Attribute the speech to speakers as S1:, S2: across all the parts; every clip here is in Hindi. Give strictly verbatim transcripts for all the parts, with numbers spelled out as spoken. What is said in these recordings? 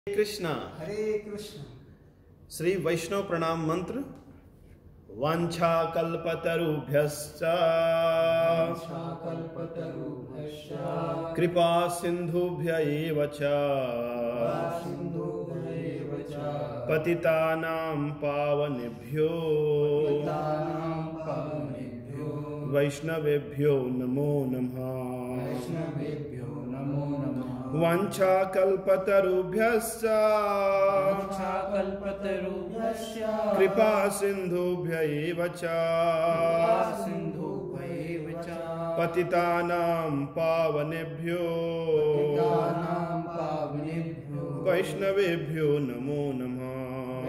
S1: कृष्णा।
S2: हरे कृष्ण।
S1: श्री वैष्णव प्रणाम मंत्र। वांछा कल्पतरुभ्यश्च कृपा सिंधुभ्य एव च पतितानां पावनेभ्यो वैष्णवेभ्यो नमो नमः। वांछा कल्पतरुभ्यश्च कृपा सिंधुभ्य एव च पतितानां पावनेभ्यो वैष्णवेभ्यो नमो नमः।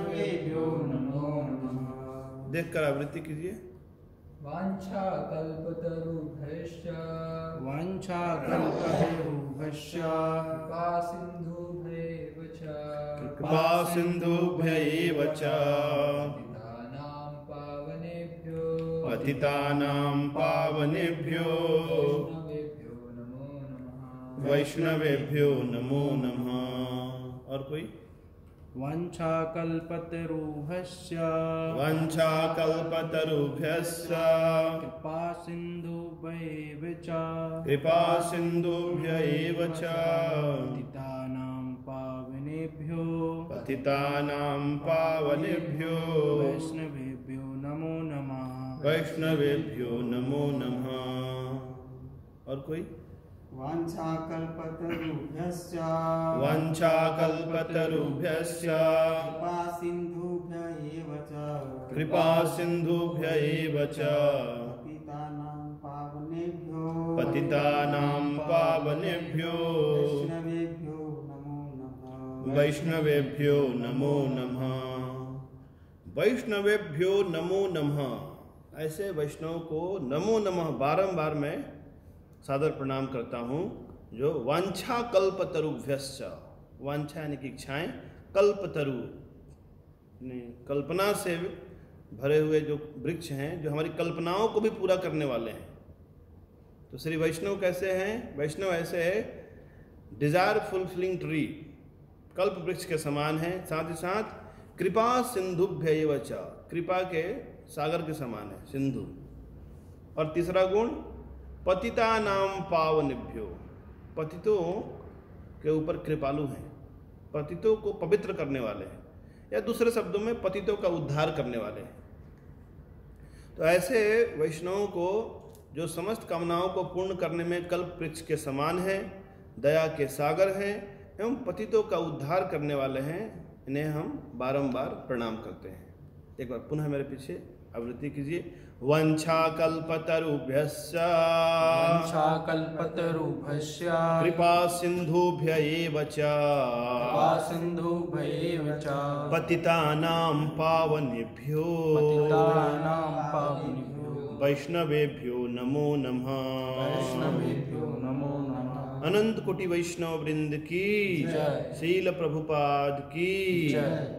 S1: देखकर आवृत्ति कीजिए।
S3: वांछा कल्पतरुभ्यश्च
S2: वांछा कल्पतरुभ्यश्च
S3: कृपा सिन्धुभ्यैव च
S1: कृपा सिंधुभ्य एव च
S3: पतितानां पावनेभ्यो
S1: पतितानां पावनेभ्यो
S3: वैष्णवेभ्यो नमो नमः।
S1: वैष्णवेभ्यो नमो नमः। और कोई?
S2: वांछा कल्पतरुभ्यश्च
S1: वांछा कल्पतरुभ्यश्च
S2: कृपा सिन्धुभ्यैव च
S1: कृपा सिंधुभ्य एव च
S2: पतितानां पावनेभ्यो
S1: पतितानां पावनेभ्यो
S2: वैष्णवेभ्यो नमो नमः।
S1: वैष्णवेभ्यो नमो नमः। और कोई?
S4: वांछा कल्पतरुभ्यश्च
S1: वांछा कल्पतरुभ्यश्च
S4: कृपा सिन्धुभ्य एव च
S1: कृपा सिंधुभ्य एव च
S4: पतितानां पावनेभ्यो
S1: पतितानां पावनेभ्यो
S4: वैष्णवेभ्यो नमो नमः।
S1: वैष्णवेभ्यो नमो नमः। वैष्णवेभ्यो नमो नमः। ऐसे वैष्णव को नमो नमः बारंबार मैं सादर प्रणाम करता हूँ। जो वांछा कल्पतरुभ्यश्च, वांछा यानी कि इच्छाएं, कल्पतरु कल्पना से भरे हुए जो वृक्ष हैं, जो हमारी कल्पनाओं को भी पूरा करने वाले हैं। तो श्री वैष्णव कैसे हैं? वैष्णव ऐसे है डिजायर फुलफिलिंग ट्री, कल्प वृक्ष के समान है। साथ ही साथ कृपा सिंधुभ्य एव च, कृपा के सागर के समान है सिंधु। और तीसरा गुण पतितानां पावनेभ्यो, पतितों के ऊपर कृपालु हैं, पतितों को पवित्र करने वाले हैं, या दूसरे शब्दों में पतितों का उद्धार करने वाले हैं। तो ऐसे वैष्णवों को जो समस्त कामनाओं को पूर्ण करने में कल्प वृक्ष के समान है, दया के सागर हैं एवं पतितों का उद्धार करने वाले हैं, इन्हें हम बारंबार प्रणाम करते हैं। एक बार पुनः मेरे पीछे आवृत्ति कीजिए। वांछा कल्पतरुभ्यश्च
S3: वांछा कल्पतरुभ्यश्च
S1: कृपा सिंधुभ्य एव च
S3: कृपा सिन्धुभ्यैव च
S1: पतितानां पावनेभ्यो
S3: पतितानां पावनेभ्यो
S1: वैष्णवेभ्यो नमो नमः।
S3: वैष्णवेभ्यो नमो नमः।
S1: अनंत कोटि वैष्णव वृंद की
S3: जय।
S1: शील प्रभुपाद की
S3: जय।